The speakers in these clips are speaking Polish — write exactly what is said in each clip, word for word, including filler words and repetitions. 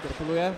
Gratuluję.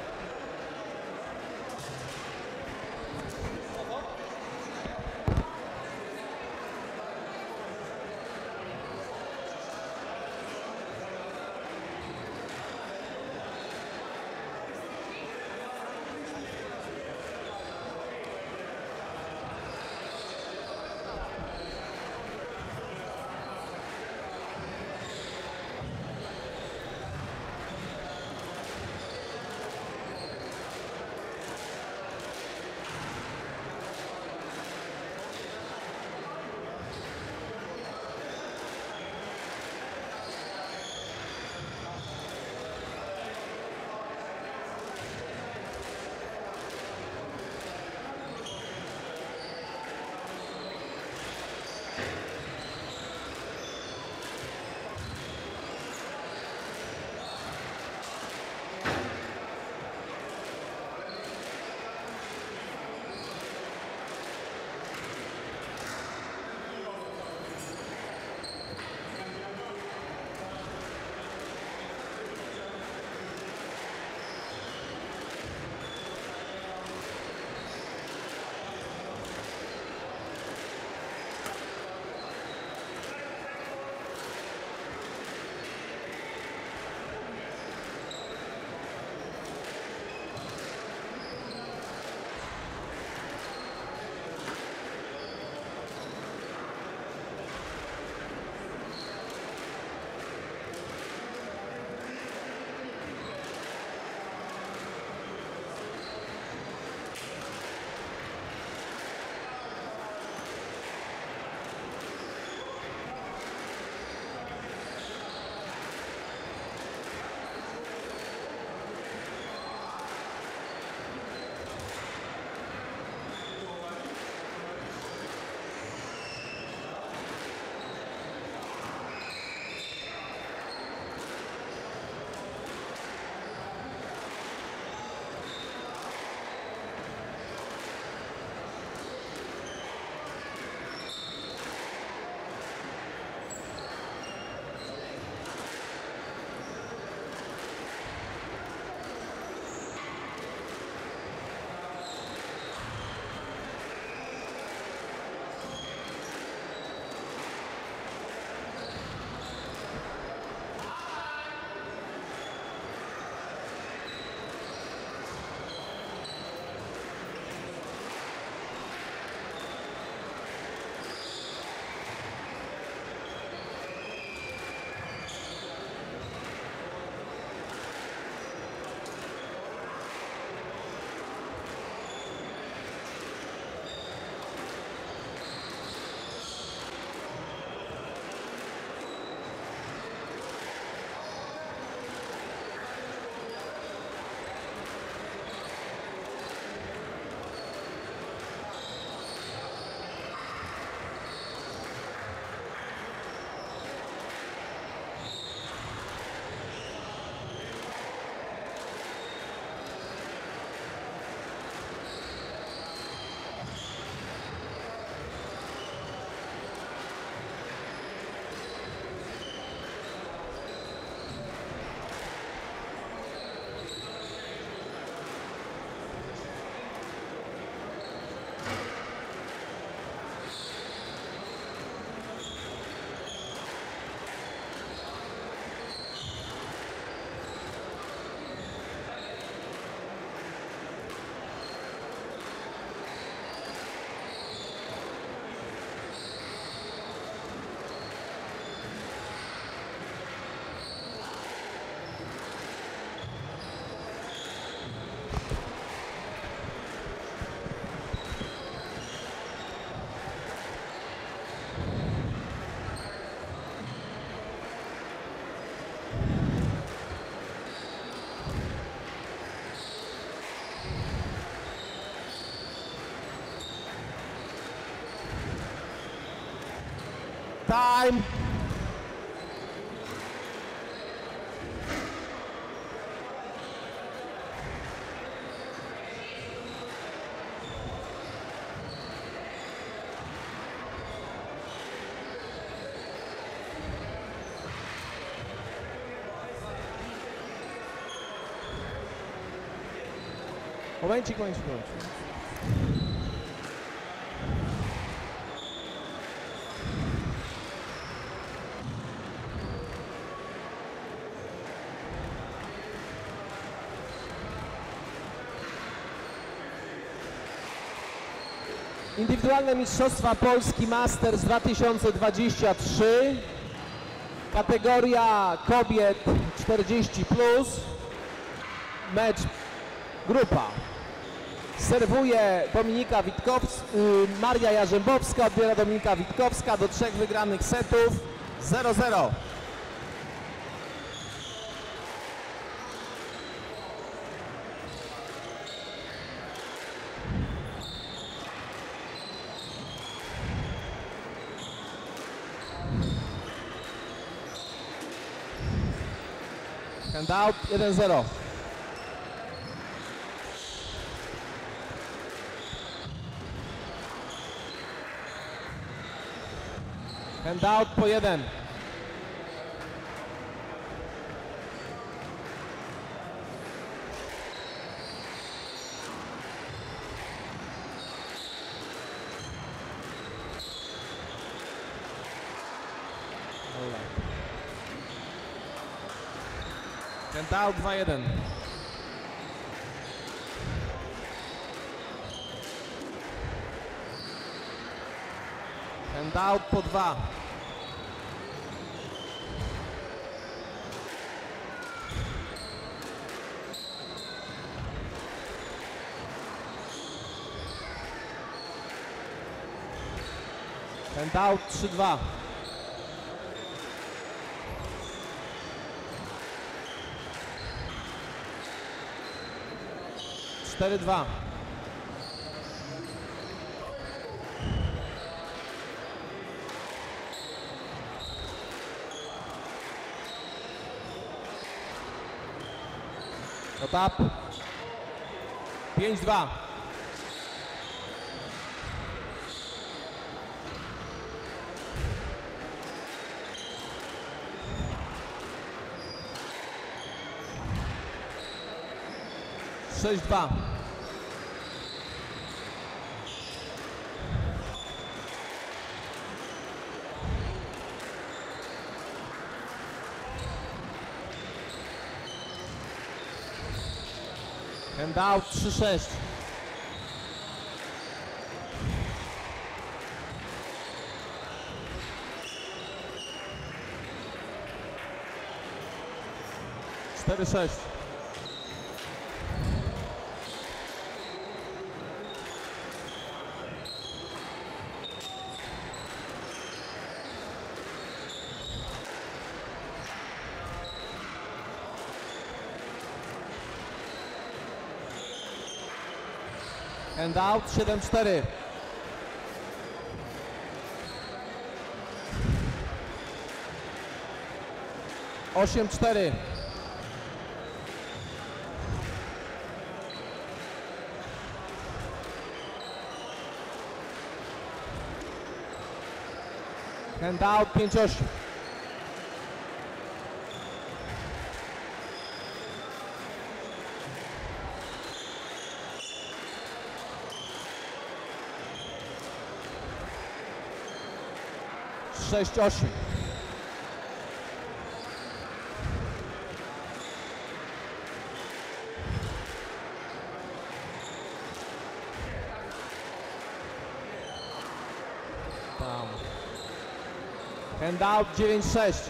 Time. Momencik, momencik, momencik. Indywidualne Mistrzostwa Polski Masters dwa tysiące dwadzieścia trzy. Kategoria kobiet czterdzieści plus. Mecz grupa. Serwuje Dominika Witkowska, Maria Jarzębowska, odbiera Dominika Witkowska do trzech wygranych setów zero zero. Handout jeden zero. Handout po jeden. Handout dwa jeden. Handout po dwa. Handout trzy dwa. cztery dwa. Otap. pięć dwa. sześć dwa. Handout trzy sześć. cztery sześć. Handout siedem cztery. osiem cztery. Handout pięć osiem. sześć osiem. Down. Handout dziewięć sześć.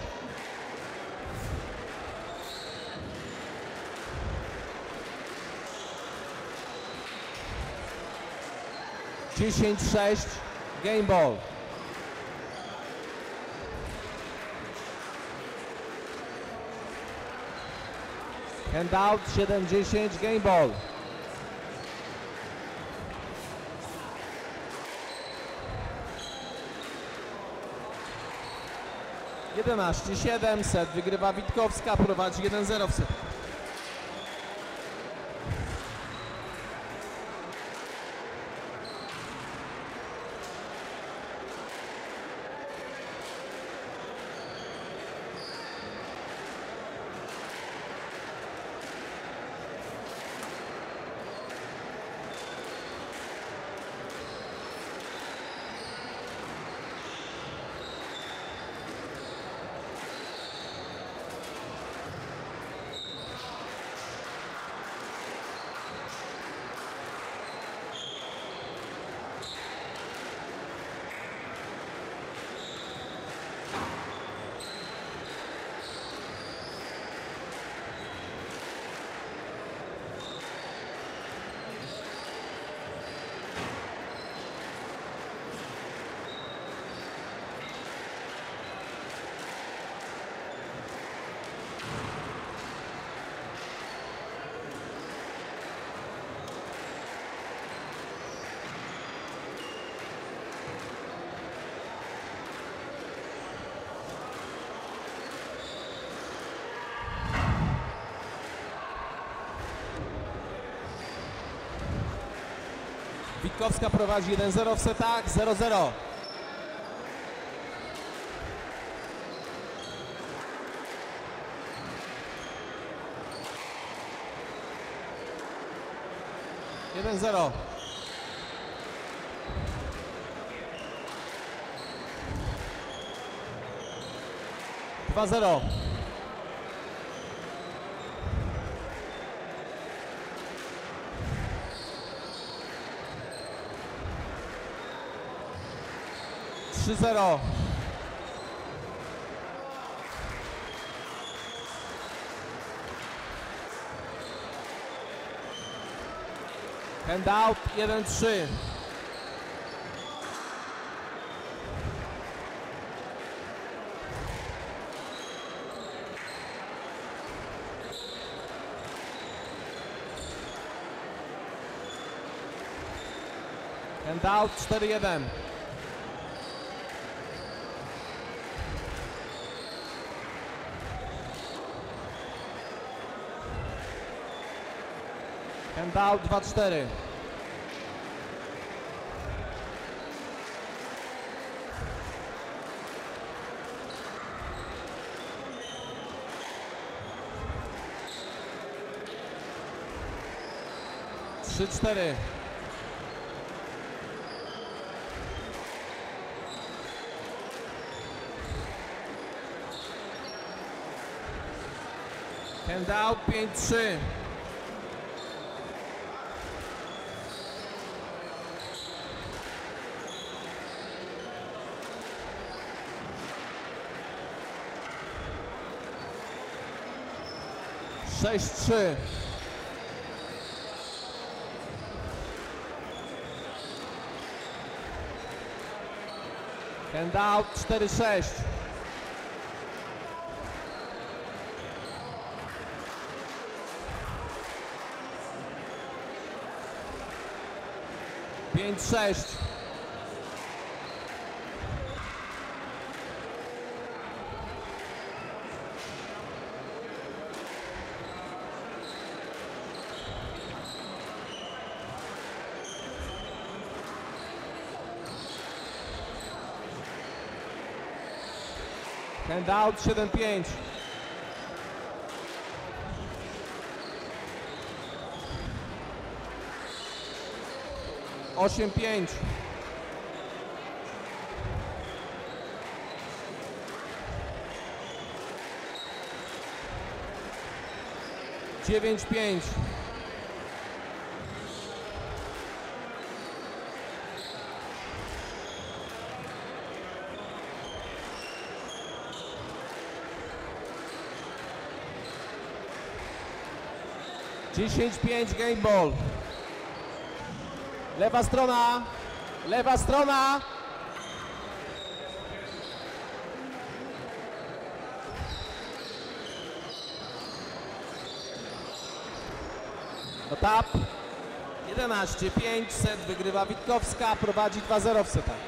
dziesięć sześć. Game ball. Handout siedem dziesięć. Game ball. jedenaście siedem, set wygrywa Witkowska, prowadzi jeden zero w set. Witkowska prowadzi jeden zero w setach, zero zero. jeden zero. dwa zero. trzy zero. Handout jeden trzy. Handout cztery jeden. Handout dwa cztery. trzy cztery. Handout pięć trzy. sześć trzy. Handout cztery sześć. pięć sześć. Handout siedem pięć. osiem pięć. dziewięć pięć. dziesięć pięć game ball. Lewa strona, lewa strona. No tap. jedenaście pięć, set wygrywa Witkowska, prowadzi dwa zero w setach.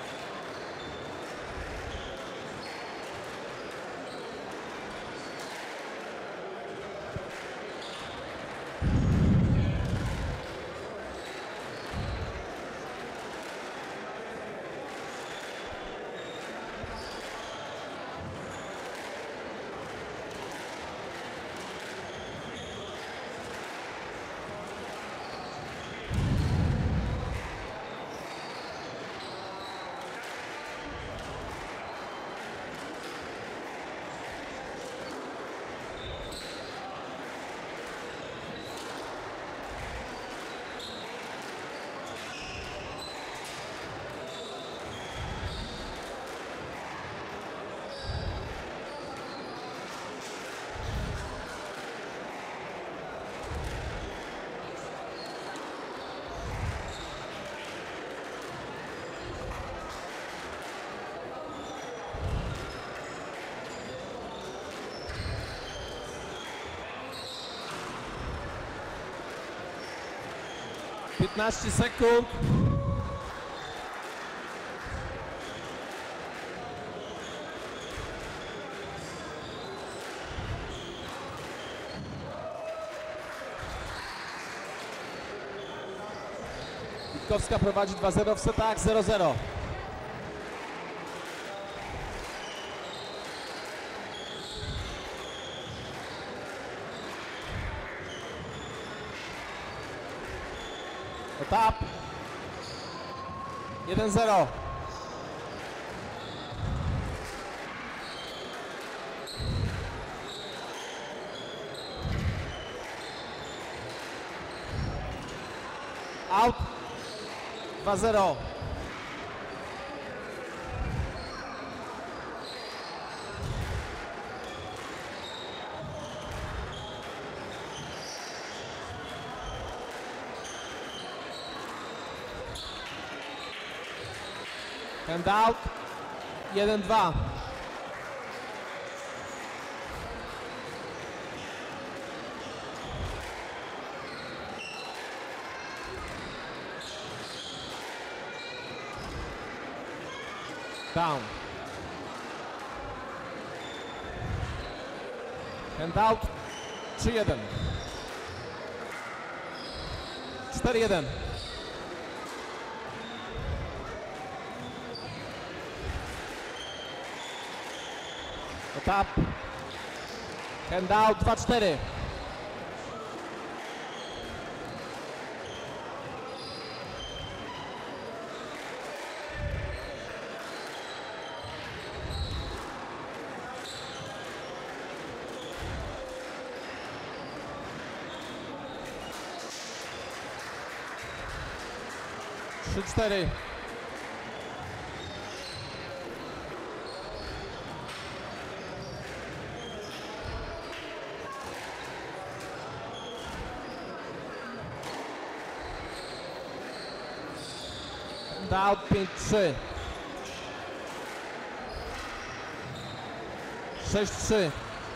piętnaście sekund. Witkowska prowadzi dwa zero w setach, zero zero. Etap. jeden zero. Out. dwa zero. Hand out. jeden dwa. Down. Hand out. trzy jeden. cztery jeden. Etap. Hand out. dwa cztery. trzy cztery. Out pięć trzy. sześć trzy.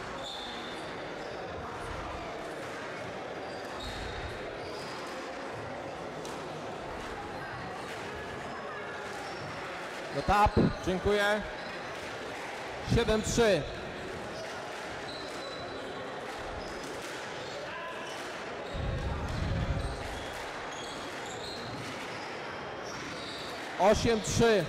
No tap, dziękuję. siedem trzy. osiem trzy.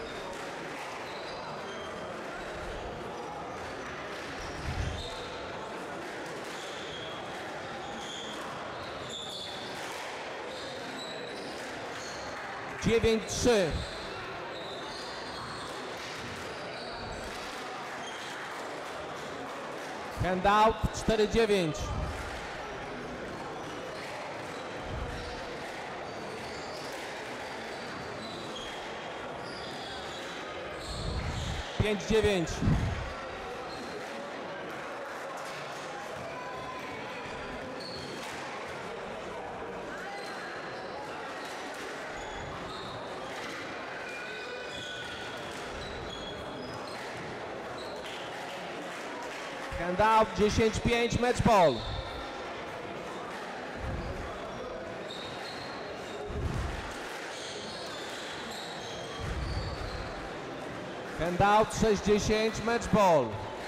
dziewięć trzy. Hand out cztery dziewięć. pięć dziewięć. Hand out dziesięć pięć, match ball. Hand out sześć dziesięć, match ball.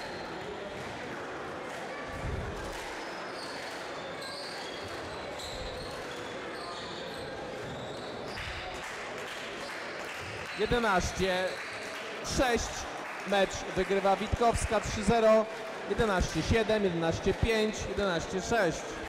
jedenaście sześć, mecz wygrywa Witkowska trzy zero. jedenaście siedem, jedenaście pięć, jedenaście sześć.